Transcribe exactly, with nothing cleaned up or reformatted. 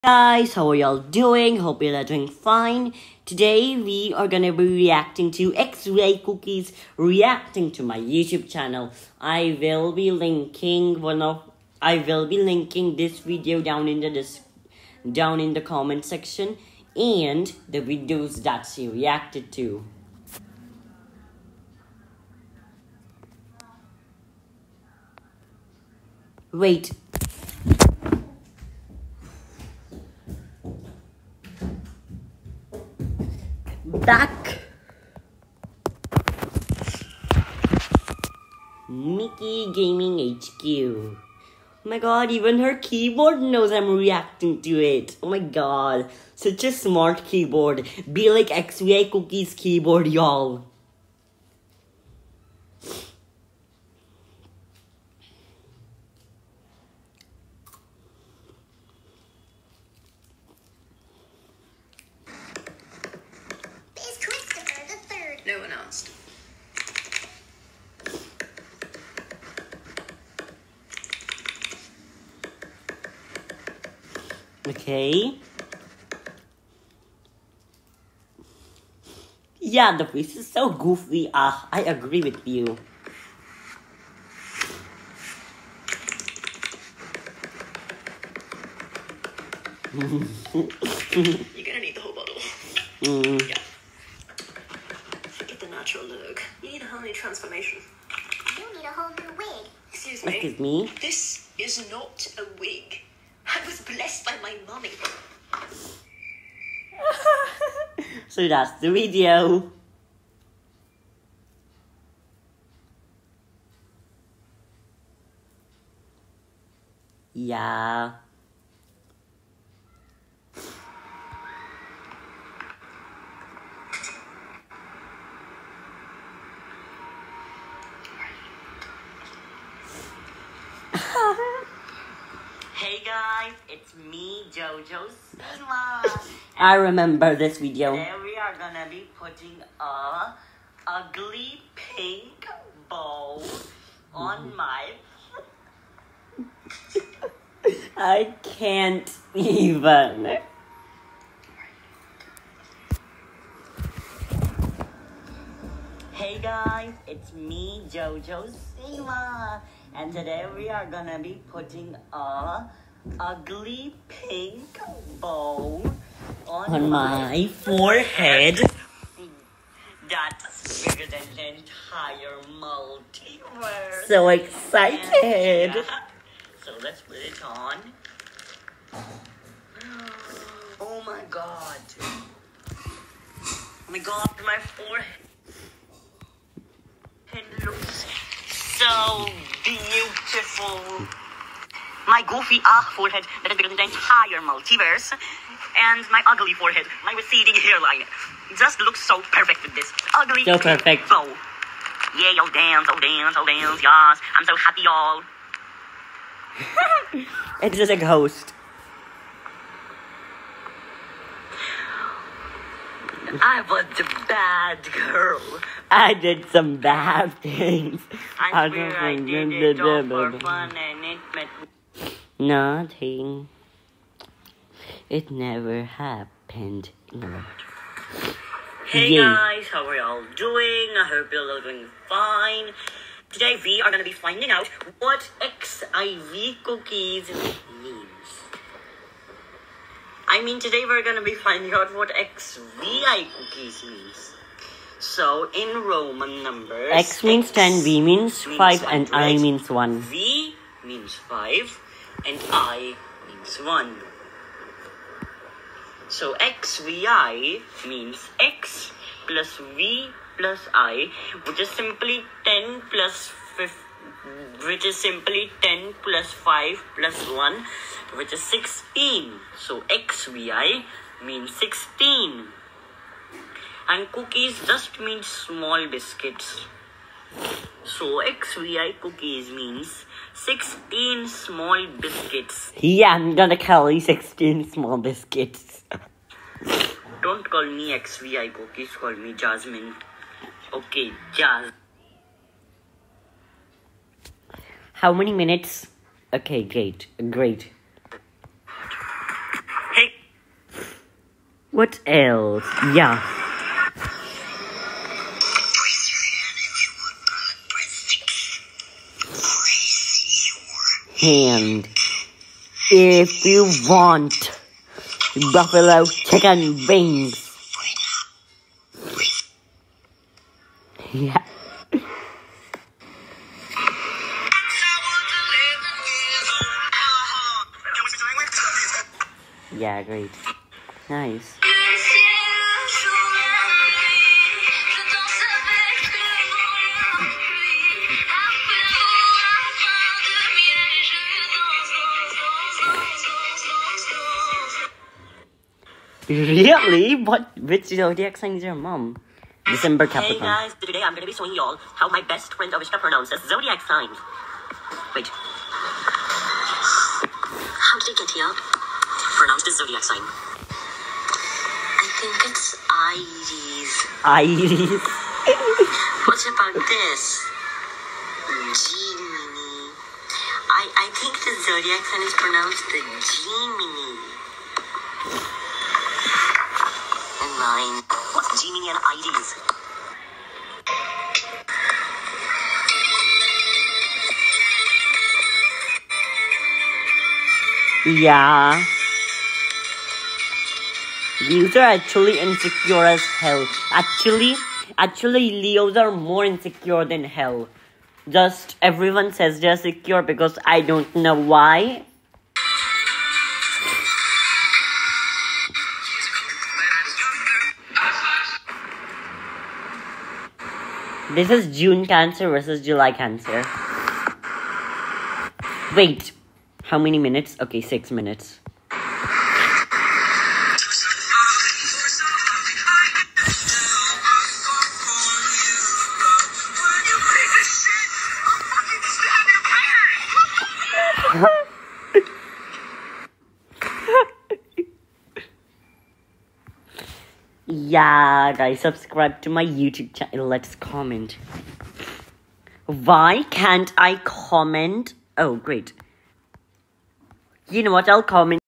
Guys, how are y'all doing? Hope you're all doing fine. Today we are gonna be reacting to X-Ray Cookies reacting to my YouTube channel. I will be linking one of I will be linking this video down in the dis- down in the comment section and the videos that she reacted to. Wait. Back. Mickey Gaming H Q. Oh my god, even her keyboard knows I'm reacting to it. Oh my god, such a smart keyboard. Be like X-Ray Cookies keyboard, y'all. No one asked. Okay. Yeah, the face is so goofy. Ah, I agree with you. You're gonna need the whole bottle. Mm. Yeah. Forget the natural look. You need a whole new transformation. You need a whole new wig. Excuse me. Excuse me. This is not a wig. I was blessed by my mommy. So that's the video. Yeah. Hey guys, it's me, JoJo Siwa. I remember this video. Today we are gonna be putting a ugly pink bow on my... I can't even. Hey guys, it's me, JoJo Siwa. And today we are gonna be putting a ugly pink bow on, On my forehead. That's bigger than the entire multiverse. So excited. Yeah. So let's put it on. Oh my god. Oh my god, my forehead looks so beautiful. My goofy ah forehead that is bigger than the entire multiverse. And my ugly forehead, my receding hairline. Just looks so perfect with this ugly So perfect. bow. Yeah, yo, dance, oh dance, oh dance, yes. I'm so happy, y'all. It's just a ghost. I was the bad girl. I did some bad things. I swear I did it all for fun and it meant... Nothing. It never happened. No. Hey Yay. guys, how are y'all doing? I hope you're all doing fine. Today we are going to be finding out what X I V cookies means. I mean, today we're going to be finding out what X V I cookies means. So, in Roman numbers... X means X ten, V means means five, and I hundred, means one. V means five, and I means one. So X V I means X plus V plus I, which is simply ten plus fifty, which is simply ten plus five plus one, which is sixteen. So X V I means sixteen. And cookies just means small biscuits. So X V I cookies means sixteen small biscuits. Yeah, I'm gonna call you sixteen small biscuits. Don't call me X V I cookies, call me Jasmine. Okay, Jazz. How many minutes? Okay, great, great. What else? Yeah. Hand. If you want buffalo chicken wings. Yeah. Yeah, great. Nice. Really? What? Which zodiac sign is your mom? December Capricorn. Hey guys, today I'm gonna be showing y'all how my best friend Avishka pronounces zodiac signs. Wait. How did it get here? Pronounce the zodiac sign. I think it's Aries. Aries. What about this? Gemini. I, I think the zodiac sign is pronounced the Gemini. And mine. What's Gemini and Aries? Yeah. Leos are actually insecure as hell. Actually, actually Leos are more insecure than hell. Just everyone says they're secure because I don't know why. This is June Cancer versus July Cancer. Wait, how many minutes? Okay, six minutes. Yeah, guys, subscribe to my YouTube channel. Let's comment. Why can't I comment? Oh, great. You know what? I'll comment.